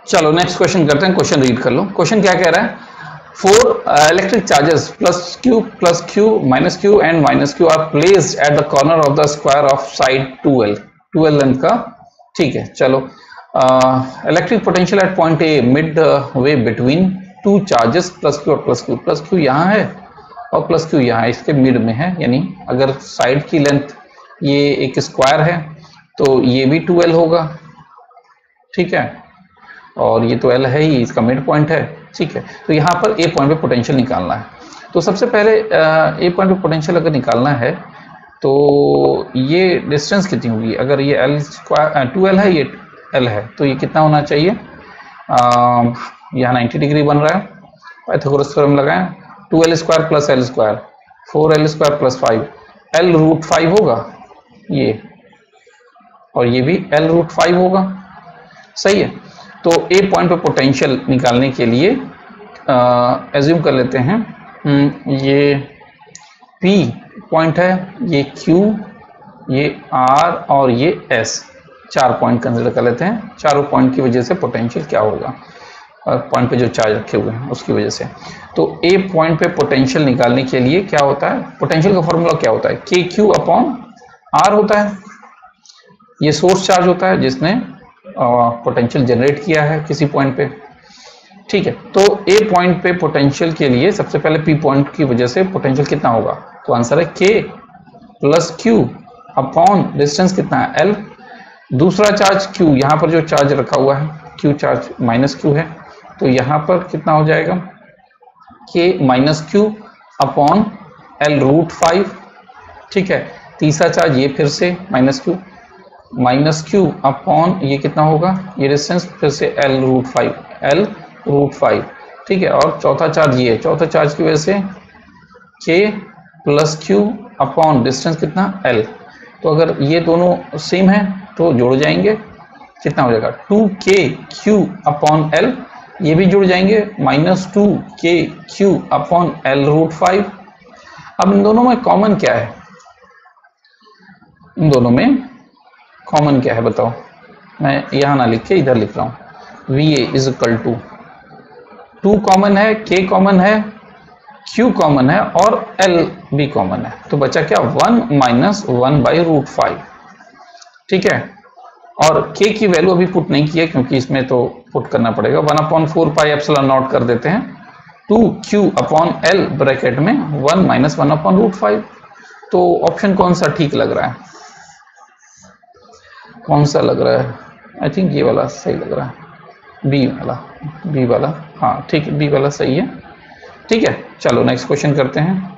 चलो next question करते हैं, क्वेश्चन रीड कर लो। क्वेश्चन क्या कह रहा है, 4 electric charges plus q minus q and minus q are placed at the corner of the square of side 2L length का। ठीक है, चलो electric potential at point A midway between two charges plus q और plus q यहाँ है और plus q यहाँ है, इसके मिड में है। यानी अगर साइड की लेंथ ये एक स्क्वायर है तो ये भी 2L होगा, ठीक है, और ये तो L है ही, इसका मिड पॉइंट है। ठीक है, तो यहाँ पर ए पॉइंट पे पोटेंशियल निकालना है। तो सबसे पहले ए पॉइंट पे पोटेंशियल अगर निकालना है तो ये डिस्टेंस कितनी होगी, अगर ये L स्क्वायर 2L है, ये L है, तो ये कितना होना चाहिए, यहाँ 90 डिग्री बन रहा है, पाइथागोरस थ्योरम लगाएं, 2L square plus L square 4L square plus 5 L root 5 होगा ये, और ये भी L रूट 5 होगा। सही है, तो ए पॉइंट पे पोटेंशियल निकालने के लिए एज्यूम कर लेते हैं ये P पॉइंट है, ये Q, ये R और ये S, 4 पॉइंट कंसिडर कर लेते हैं। चारों पॉइंट की वजह से पोटेंशियल क्या होगा, पॉइंट पे जो चार्ज रखे हुए हैं उसकी वजह से। तो ए पॉइंट पे पोटेंशियल निकालने के लिए क्या होता है, पोटेंशियल का फॉर्मूला क्या होता है, KQ अपॉन R होता है। ये सोर्स चार्ज होता है जिसने पोटेंशियल जनरेट किया है किसी पॉइंट पे। ठीक है, तो ए पॉइंट पे पोटेंशियल के लिए सबसे पहले पी पॉइंट की वजह से पोटेंशियल कितना होगा, तो आंसर है K plus Q upon distance कितना है L, दूसरा चार्ज Q, यहाँ पर जो चार्ज रखा हुआ है Q चार्ज माइनस Q है, तो यहाँ पर कितना हो जाएगा K minus Q upon L root 5। ठीक है, तीसरा चार्ज ये फिर से माइनस Q अपॉन ये कितना होगा, ये डिस्टेंस फिर से L रूट 5। ठीक है, और चौथा चार्ज ये, चौथा चार्ज की वजह से K plus Q upon distance कितना L। तो अगर ये दोनों सेम है तो जुड़ जाएंगे, कितना हो जाएगा 2KQ अपॉन L, ये भी जुड़ जाएंगे minus 2KQ upon L root 5। अब इन दोनों में कॉमन क्या है, इन दोनों में कॉमन क्या है बताओ, मैं यहाँ ना लिख के इधर लिख रहा हूँ, VA is equal to 2 common है, K कॉमन है, Q कॉमन है और L भी कॉमन है, तो बचा क्या 1 माइनस 1 बाई रूट 5। ठीक है, और K की वैल्यू अभी पुट नहीं की है क्योंकि इसमें तो पुट करना पड़ेगा, 1/4 पाई एप्सिलॉन नॉट कर देते हैं, 2Q अपॉन L ब्रैकेट में 1 माइनस 1 अपॉन रूट 5। तो ऑप्शन कौन सा ठीक लग रहा है, कौन सा लग रहा है, आई थिंक ये वाला सही लग रहा है, बी वाला, हाँ ठीक है, बी वाला सही है। ठीक है, चलो नेक्स्ट क्वेश्चन करते हैं।